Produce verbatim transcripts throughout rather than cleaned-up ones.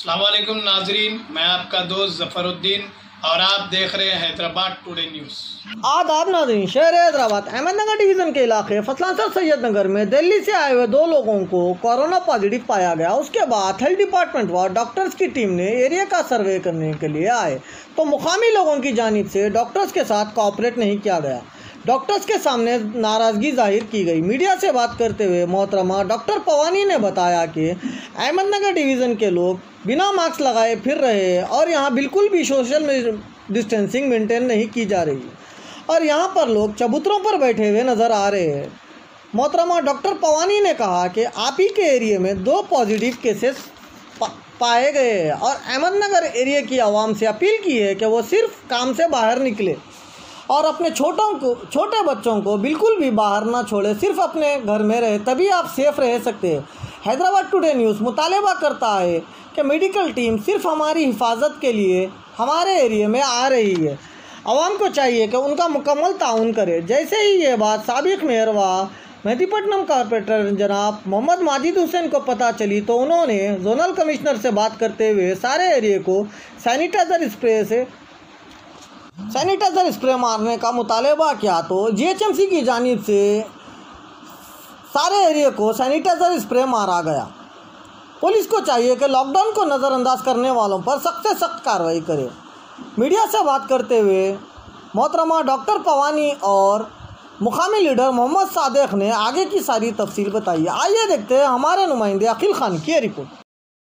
अस्सलाम वालेकुम नाजरीन, मैं आपका दोस्त ज़फ़रुद्दीन और आप देख रहे हैं हैदराबाद टुडे न्यूज़। आदाब नाज़रीन, शहर हैदराबाद अहमदनगर डिवीज़न के इलाके फसलांसर सैयद नगर में दिल्ली से आए हुए दो लोगों को कोरोना पॉजिटिव पाया गया। उसके बाद हेल्थ डिपार्टमेंट व डॉक्टर्स की टीम ने एरिया का सर्वे करने के लिए आए तो मुकामी लोगों की जानिब से डॉक्टर्स के साथ कोऑपरेट नहीं किया गया। डॉक्टर्स के सामने नाराज़गी जाहिर की गई। मीडिया से बात करते हुए मोहतरमा डॉक्टर पवानी ने बताया कि अहमदनगर डिवीज़न के लोग बिना मास्क लगाए फिर रहे हैं और यहाँ बिल्कुल भी सोशल डिस्टेंसिंग मेंटेन नहीं की जा रही और यहाँ पर लोग चबूतरों पर बैठे हुए नज़र आ रहे हैं। मोहतरमा डॉक्टर पवानी ने कहा कि आप ही के एरिया में दो पॉजिटिव केसेस पा, पाए गए हैं और अहमदनगर एरिया की आवाम से अपील की है कि वो सिर्फ काम से बाहर निकले और अपने छोटों को छोटे बच्चों को बिल्कुल भी बाहर ना छोड़े, सिर्फ अपने घर में रहे, तभी आप सेफ रह सकते हैं। हैदराबाद टुडे न्यूज़ मुतालबा करता है कि मेडिकल टीम सिर्फ हमारी हिफाजत के लिए हमारे एरिया में आ रही है। आवाम को चाहिए कि उनका मुकम्मल ताउन करे। जैसे ही ये बात साबिक मेयर व मेहदीपट्टनम कॉर्पोरेटर जनाब मोहम्मद माजिद हुसैन को पता चली तो उन्होंने जोनल कमिश्नर से बात करते हुए सारे एरिया को सैनिटाइज़र स्प्रे से सैनिटाइज़र स्प्रे मारने का मुतालबा किया तो जीएचएमसी की जानिब से सारे एरिया को सैनिटाइज़र स्प्रे मारा गया। पुलिस को चाहिए कि लॉकडाउन को नज़रअंदाज करने वालों पर सख्त से सख्त कार्रवाई करे। मीडिया से बात करते हुए मोहतरमा डॉक्टर पवानी और मुकामी लीडर मोहम्मद सादिक ने आगे की सारी तफसील बताई। आइए देखते हैं हमारे नुमाइंदे अखिल खान की रिपोर्ट।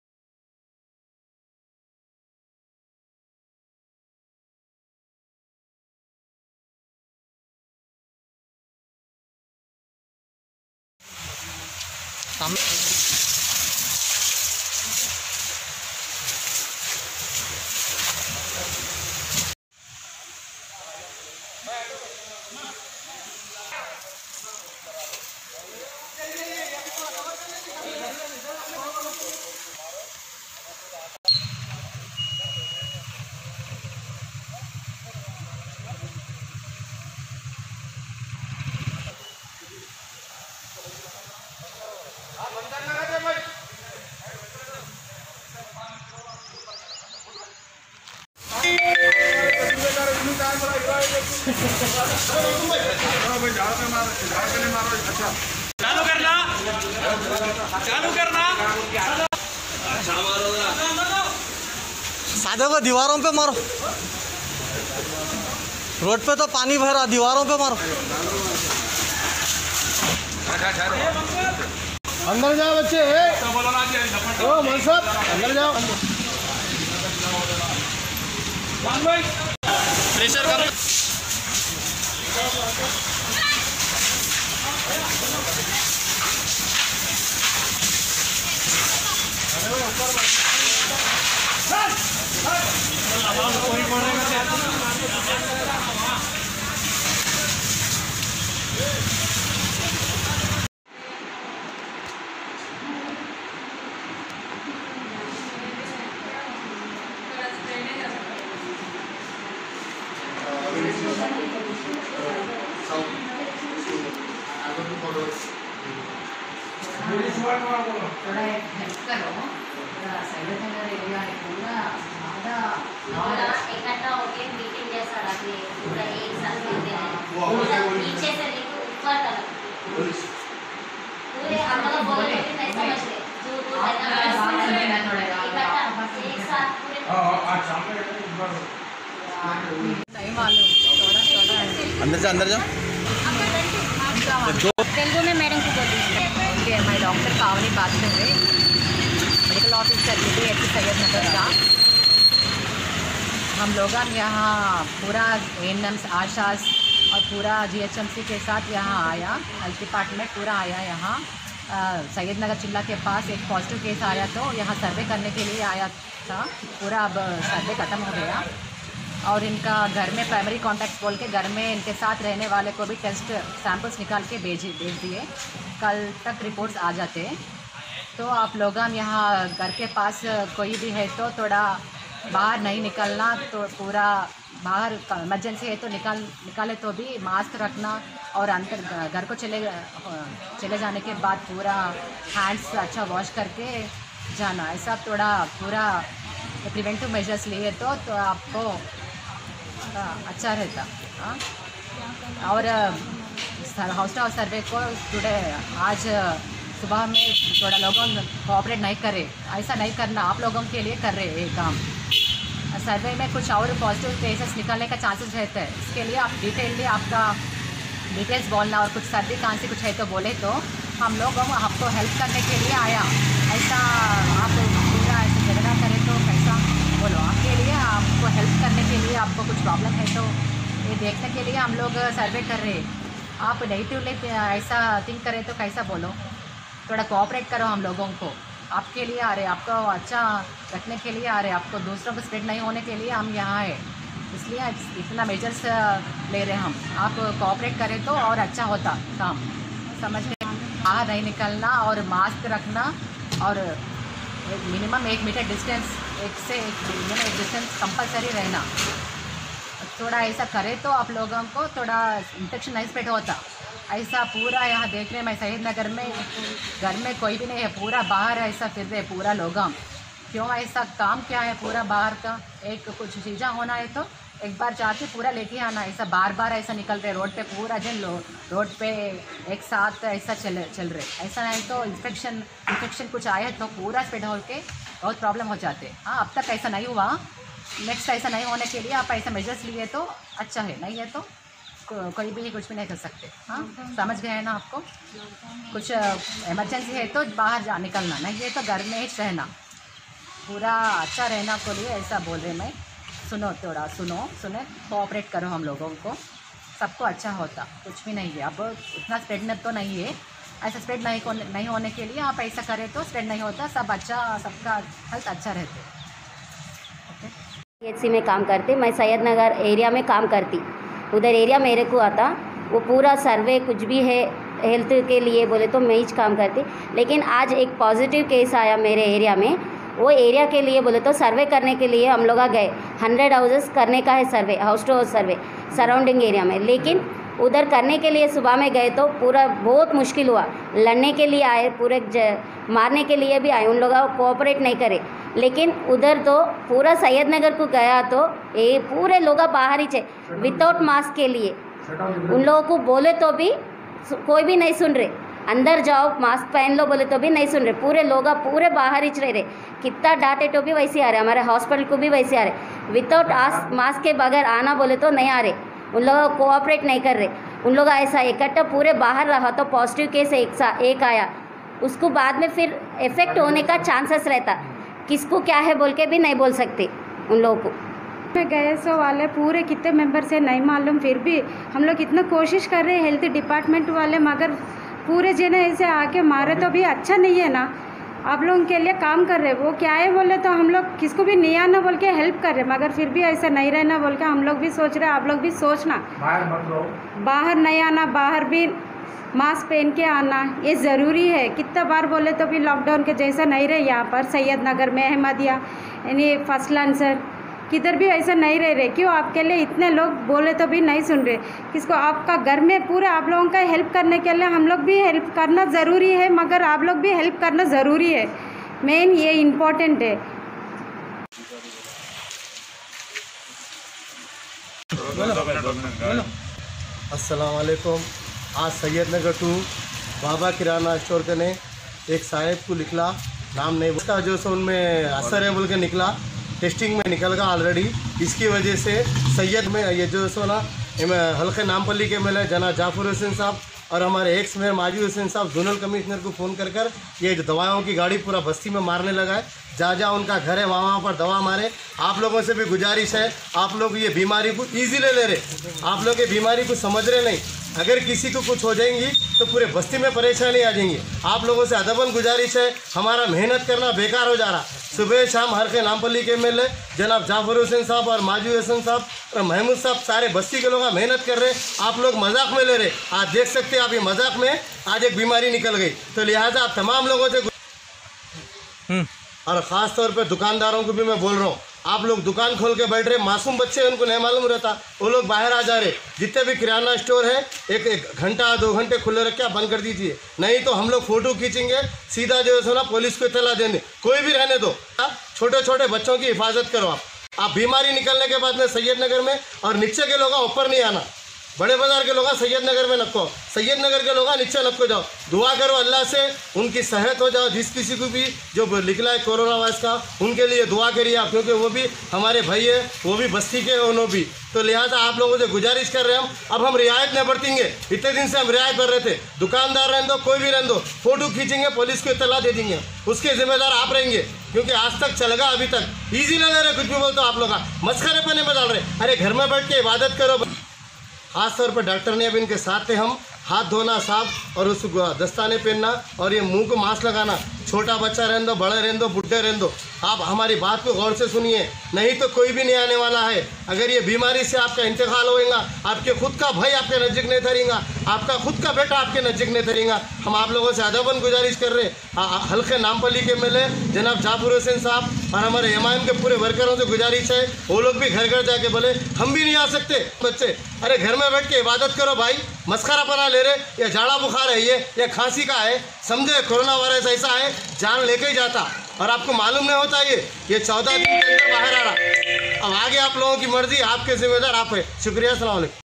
चालू करना चालू करना सादे को दीवारों पे मारो, रोड पे तो पानी भरा, दीवारों पे मारो। अंदर जाओ बच्चे, ओ मन साहब अंदर जाओ। प्रेशर करो। थोड़ा हेल्प करो, थोड़ा सैयद नगर एरिया है पूरा आधा पूरा इकट्ठा होके मीटिंग जैसा रखे, पूरा एक साथ मिलते हैं, पूरा नीचे से लेकर ऊपर तक पूरे हम लोग बोले कि नहीं समझ रहे जो जो इकट्ठा एक साथ पूरे नहीं मालूम थोड़ा थोड़ा अंदर जा अंदर जा तेलुगु में मैडम को बोल दीजिए। ओके, मैं डॉक्टर पावनी बात कर रहे, medical officer D H Syed Nagar का। हम लोग यहाँ पूरा एन एम्स आशास और पूरा जीएचएमसी के साथ यहाँ आया, हेल्थ डिपार्टमेंट पूरा आया यहाँ सैयद नगर चिल्ला के पास एक पॉजिटिव केस आया तो यहाँ सर्वे करने के लिए आया था। पूरा अब सर्वे ख़त्म हो गया और इनका घर में प्राइमरी कॉन्टैक्ट बोल के घर में इनके साथ रहने वाले को भी टेस्ट सैंपल्स निकाल के भेज भेज दिए। कल तक रिपोर्ट्स आ जाते। तो आप लोग यहाँ घर के पास कोई भी है तो थोड़ा बाहर नहीं निकलना, तो पूरा बाहर इमरजेंसी है तो निकाल निकाले तो भी मास्क रखना और अंदर घर को चले चले जाने के बाद पूरा हैंड्स अच्छा वॉश करके जाना, ऐसा थोड़ा पूरा प्रिवेंटिव मेजर्स लिए तो तो आपको अच्छा रहता। हाँ, और हाउस हाउस सर्वे को टुडे आज सुबह में थोड़ा लोगों कोऑपरेट नहीं करे, ऐसा नहीं करना, आप लोगों के लिए कर रहे हैं ये काम। सर्वे में कुछ और पॉजिटिव केसेस निकलने का चांसेस रहता है, इसके लिए आप डिटेलली आपका डिटेल्स बोलना, और कुछ सर्दी खांसी कुछ है तो बोले तो हम लोग आपको हेल्प करने के लिए आया। ऐसा आप पूरा ऐसा झगड़ा करें तो कैसा बोलो, आपके लिए आपको हेल्प करने के लिए, आपको कुछ प्रॉब्लम है तो ये देखने के लिए हम लोग सर्वे कर रहे हैं। आप नेगेटिवली ऐसा थिंक करें तो कैसा बोलो, थोड़ा कोऑपरेट करो हम लोगों को, आपके लिए आ रहे, आपको अच्छा रखने के लिए आ रहे, आपको दूसरों को स्प्रेड नहीं होने के लिए हम यहाँ है, इसलिए इतना मेजर्स ले रहे हम। आप कोऑपरेट करें तो और अच्छा होता काम, समझ में। बाहर नहीं निकलना और मास्क रखना, और मिनिमम एक मीटर डिस्टेंस, एक से एक मिनिमम एक डिस्टेंस कंपलसरी रहना। थोड़ा ऐसा करें तो आप लोगों को थोड़ा इन्फेक्शन नहीं स्प्रेड होता। ऐसा पूरा यहाँ देख रहे हैं, मैं सैयद नगर में घर में कोई भी नहीं है, पूरा बाहर ऐसा फिर रहे पूरा लोग। क्यों ऐसा काम क्या है पूरा बाहर का, एक कुछ चीज़ा होना है तो एक बार जाके पूरा लेके आना, ऐसा बार बार ऐसा निकल रहे रोड पे, पूरा दिन लो रोड पे एक साथ ऐसा चल चल रहे, ऐसा नहीं तो इन्फेक्शन इन्फेक्शन कुछ आए तो पूरा स्प्रेड हो के बहुत प्रॉब्लम हो जाते। हाँ, अब तक ऐसा नहीं हुआ, नेक्स्ट ऐसा नहीं होने के लिए आप ऐसा मेजर्स लिए तो अच्छा है, नहीं है तो को, कोई भी कुछ भी नहीं कर सकते। हाँ, समझ गए ना आपको। कुछ इमरजेंसी है तो बाहर जा निकलना, नहीं है तो घर में ही रहना, पूरा अच्छा रहना को लिए ऐसा बोल रहे मैं। सुनो, थोड़ा सुनो सुने कोऑपरेट करो हम लोगों को, सबको अच्छा होता, कुछ भी नहीं है। अब इतना स्प्रेड तो नहीं है, ऐसा स्प्रेड नहीं नहीं होने के लिए आप ऐसा करें तो स्प्रेड नहीं होता, सब अच्छा, सबका हेल्थ अच्छा रहते। पीएचसी में काम करती, मैं सैयद नगर एरिया में काम करती, उधर एरिया मेरे को आता, वो पूरा सर्वे कुछ भी है हेल्थ के लिए बोले तो मैं ही काम करती। लेकिन आज एक पॉजिटिव केस आया मेरे एरिया में, वो एरिया के लिए बोले तो सर्वे करने के लिए हम लोग आ गए। हंड्रेड हाउसेस करने का है survey, house to house survey surrounding area में, लेकिन उधर करने के लिए सुबह में गए तो पूरा बहुत मुश्किल हुआ। लड़ने के लिए आए, पूरे मारने के लिए भी आए, उन लोग कोऑपरेट नहीं करे। लेकिन उधर तो पूरा सैयद नगर को गया तो ये पूरे लोग बाहर ही थे विदाउट मास्क के लिए, उन लोगों को बोले तो भी कोई भी नहीं सुन रहे, अंदर जाओ मास्क पहन लो बोले तो भी नहीं सुन रहे, पूरे लोग पूरे बाहर ही रह रहे। कितना डांटे तो भी वैसे आ रहे, हमारे हॉस्पिटल को भी वैसे आ रहे, विदाउट मास्क के बगैर आना बोले तो नहीं आ रहे, उन लोग कोऑपरेट नहीं कर रहे। उन लोग ऐसा इकट्ठा पूरे बाहर रहा तो पॉजिटिव केस एक सा एक आया, उसको बाद में फिर इफेक्ट होने का चांसेस रहता, किसको क्या है बोल के भी नहीं बोल सकते उन लोगों को। में गए सो वाले पूरे कितने मेंबर से नहीं मालूम, फिर भी हम लोग इतना कोशिश कर रहे हैं हेल्थ डिपार्टमेंट वाले, मगर पूरे जने ऐसे आके मारे तो भी अच्छा नहीं है ना। आप लोगों के लिए काम कर रहे, वो क्या है बोले तो हम लोग किसको भी नहीं आना बोल के हेल्प कर रहे, मगर फिर भी ऐसा नहीं रहना बोल के हम लोग भी सोच रहे हैं, आप लोग भी सोचना, बाहर मत रहो, बाहर नहीं आना, बाहर भी मास्क पहन के आना, ये ज़रूरी है। कितना बार बोले तो भी लॉकडाउन के जैसा नहीं रहे यहाँ पर सैयद नगर में, अहमदिया यानी फर्स्ट आंसर किधर भी ऐसा नहीं रह रहे। क्यों आपके लिए इतने लोग बोले तो भी नहीं सुन रहे, किसको आपका घर में पूरे आप लोगों का हेल्प करने के लिए हम लोग भी हेल्प करना ज़रूरी है, मगर आप लोग भी हेल्प करना ज़रूरी है, मेन ये इम्पोर्टेंट है। अस्सलाम वालेकुम। आज सैयद नगर टू बाबा किराना स्टोर के ने एक साहेब को निकला, नाम नहीं उसका जो सो उनमें असर है बोल के निकला, टेस्टिंग में निकल गया ऑलरेडी। इसकी वजह से सैयद में ये जो सो ना हल्के नामपल्ली के मिले जना जाफर हुसैन साहब और हमारे एक्स मेयर माजी हुसैन साहब जोनल कमिश्नर को फ़ोन कर कर ये जो दवाओं की गाड़ी पूरा बस्ती में मारने लगा है, जहाँ जहाँ उनका घर है वहाँ वहाँ पर दवा मारे। आप लोगों से भी गुजारिश है, आप लोग ये बीमारी को ईजीली ले रहे, आप लोग ये बीमारी को समझ रहे नहीं। अगर किसी को कुछ हो जाएंगी तो पूरे बस्ती में परेशानी आ जाएंगी। आप लोगों से अदबन गुजारिश है, हमारा मेहनत करना बेकार हो जा रहा। सुबह शाम हर के नामपल्ली के एम एल ए जनाब जाफर हुसैन साहब और माजी हुसैन साहब और महमूद साहब सारे बस्ती के लोग मेहनत कर रहे, आप लोग मजाक में ले रहे। आज देख सकते हैं आप ये मजाक में आज एक बीमारी निकल गई, तो लिहाजा आप तमाम लोगों से और ख़ास तौर पे दुकानदारों को भी मैं बोल रहा हूँ, आप लोग दुकान खोल के बैठ रहे, मासूम बच्चे उनको नहीं मालूम रहता, वो लोग बाहर आ जा रहे। जितने भी किराना स्टोर है एक एक घंटा दो घंटे खुले रख के आप बंद कर दीजिए, नहीं तो हम लोग फ़ोटो खींचेंगे, सीधा जो है ना पुलिस को इतला देंगे। कोई भी रहने दो, छोटे छोटे बच्चों की हिफाजत करो। आप आप बीमारी निकलने के बाद में सैयद नगर में और नीचे के लोग ऊपर नहीं आना, बड़े बाजार के लोग सैयद नगर में नको, सैयद नगर के लोग नीचे नको जाओ। दुआ करो अल्लाह से उनकी सेहत हो जाओ। जिस किसी को भी जो निकला है कोरोना वायरस का, उनके लिए दुआ करिए आप, क्योंकि वो भी हमारे भाई है, वो भी बस्ती के उन्होंने भी। तो लिहाजा आप लोगों से गुजारिश कर रहे हैं हम, अब हम रियायत नहीं बरतेंगे। इतने दिन से हम रियायत कर रहे थे, दुकानदार रहने दो, कोई भी रहने दो, फोटो खींचेंगे, पुलिस को इतला दे देंगे, उसके जिम्मेदार आप रहेंगे। क्योंकि आज तक चलेगा, अभी तक ईजी ना ले रहे, कुछ भी बोलते हो आप लोग, मस्खरे पने में डाल रहे। अरे घर में बैठ के इबादत करो। खास तौर पर डॉक्टर ने अभी इनके साथ थे, हम हाथ धोना साफ और उस दस्ताने पहनना और ये मुंह को मास्क लगाना। छोटा बच्चा रहने दो, बड़े रहने दो, बुढ़े रहने दो, आप हमारी बात को गौर से सुनिए, नहीं तो कोई भी नहीं आने वाला है। अगर ये बीमारी से आपका इंतकाल होएगा, आपके खुद का भाई आपके नज़दीक नहीं धरेगा, आपका खुद का बेटा आपके नज़दीक नहीं धरेगा। हम आप लोगों से अदबन गुजारिश कर रहे हैं, हल्के नामपल्ली के एम एल ए जनाब जाफर हुसैन साहब और हमारे एम आई एम के पूरे वर्करों से गुजारिश है, वो लोग भी घर घर जाके बोले हम भी नहीं आ सकते बच्चे। अरे घर में बैठ के इबादत करो भाई, मस्खरा पना ले रहे, या झाड़ा बुखार है ये, या खांसी का है, समझे कोरोना वायरस ऐसा है जान लेके ही जाता, और आपको मालूम नहीं होता ये ये चौदह दिन के अंदर बाहर आ रहा। अब आगे आप लोगों की मर्जी, आपके जिम्मेदार आप है। शुक्रिया, अस्सलाम वालेकुम।